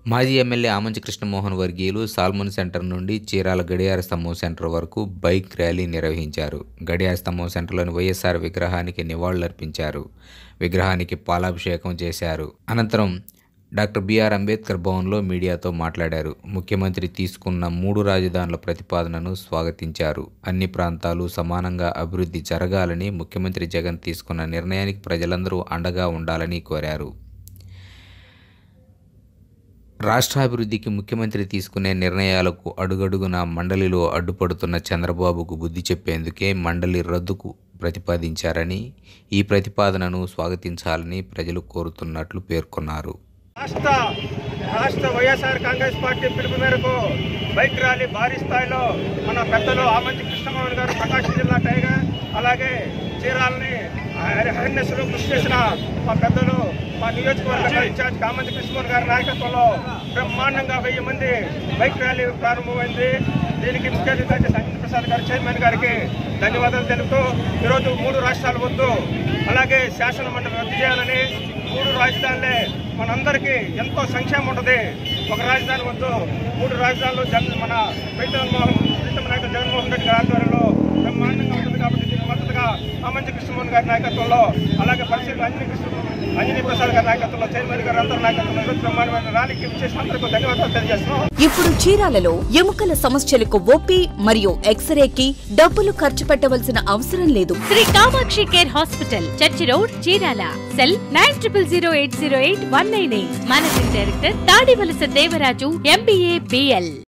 మాజీ ఎమ్మెల్యే ఆమంచి కృష్ణమోహన్ వర్గీయులు salmon centre నుండి చీరాల గడియార స్తంభం సెంటర్ వరకు బైక్ ర్యాలీ నిర్వహించారు. గడియార స్తంభం సెంటర్లోని వైఎస్ఆర్ విగ్రహానికి నివాళులర్పించారు. విగ్రహానికి పాలాభిషేకం చేశారు. అనంతరం డాక్టర్ బిఆర్ అంబేద్కర్ భవన్లో మీడియాతో మాట్లాడారు. ముఖ్యమంత్రి తీసుకున్న 3 రాజధానుల ప్రతిపాదనను స్వాగతించారు. అన్ని ప్రాంతాలు సమానంగా అభివృద్ధి జరగాలని, ముఖ్యమంత్రి జగన్ తీసుకున్న నిర్ణయానికి ప్రజలందరూ అండగా ఉండాలని కోరారు. రాష్ట్రాభివృద్ధికి ముఖ్యమంత్రి తీసుకునే నిర్ణయాలకు అడుగడుగునా మండలిలో అడ్డుపడుతున్న చంద్రబాబుకు బుద్ధి చెప్పేందుకే మండలి రద్దుకు ప్రతిపాదించారని, ఈ ప్రతిపాదనను స్వాగతించాలని ప్రజలు కోరుతున్నట్లు పేర్కొన్నారు. రాష్ట్ర వైఎస్ఆర్ కాంగ్రెస్ పార్టీ పిలుపు మేరకు బైక్ ర్యాలీ భారీ స్థాయిలో మన పెద్దలు ఆమంచి కృష్ణమోహన్ గారు ప్రకాశం జిల్లా టైగర్, అలాగే చీరాలని హరిణేశ్వరం కృషి చేసిన మా పెద్దలు, మా నియోజకవర్గ ఇన్ఛార్జ్ ఆమంచి కృష్ణమోహన్ గారి నాయకత్వంలో బ్రహ్మాండంగా 1000 మంది బైక్ ర్యాలీ ప్రారంభమైంది. దీనికి ముఖ్య అతిథి సంజయ్ ప్రసాద్ గారు చైర్మన్ గారికి ధన్యవాదాలు తెలుపుతూ, ఈరోజు 3 రాష్ట్రాల వద్దు, అలాగే శాసన మండలి రద్దు చేయాలని, 3 రాజధానులే మనందరికీ ఎంతో సంక్షేమం ఉంటుంది. ఒక రాజధాని వద్దు, 3 రాజధానులు మన నాయకుడు జగన్మోహన్ రెడ్డి గారి ఆధ్వర్యంలో బ్రహ్మాండంగా ఉంటుంది. కాబట్టి దీనికి మద్దతుగా ఆమంచి కృష్ణమోహన్ గారి నాయకత్వంలో, అలాగే పరిశీలన అంజనీ ప్రసాద్ గారి నాయకత్వంలో, చైర్మన్ గారి అందరి నాయకత్వంలో ఈరోజు బ్రహ్మాండమైన ర్యాలీకి చేసిన అందరికీ ధన్యవాదాలు తెలియజేస్తున్నాం. ఇప్పుడు చీరాలలో ఎముకల సమస్యలకు ఓపీ మరియు ఎక్స్రేకి డబ్బులు ఖర్చు పెట్టవలసిన అవసరం లేదు. Shri Kamakshi care hospital, church road, Chirala. Cell 9008081998. Managing director Tadivalasa Devaraju, MBA, BL.